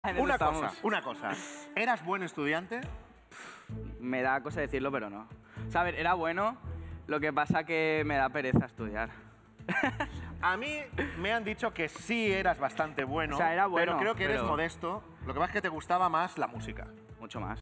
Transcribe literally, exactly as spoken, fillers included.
Una estamos. cosa, una cosa. ¿Eras buen estudiante? Me da cosa decirlo, pero no. O sea, a ver, era bueno, lo que pasa que me da pereza estudiar. A mí me han dicho que sí eras bastante bueno, O sea, era bueno, pero creo que eres pero- modesto. Lo que pasa es que te gustaba más la música. Mucho más.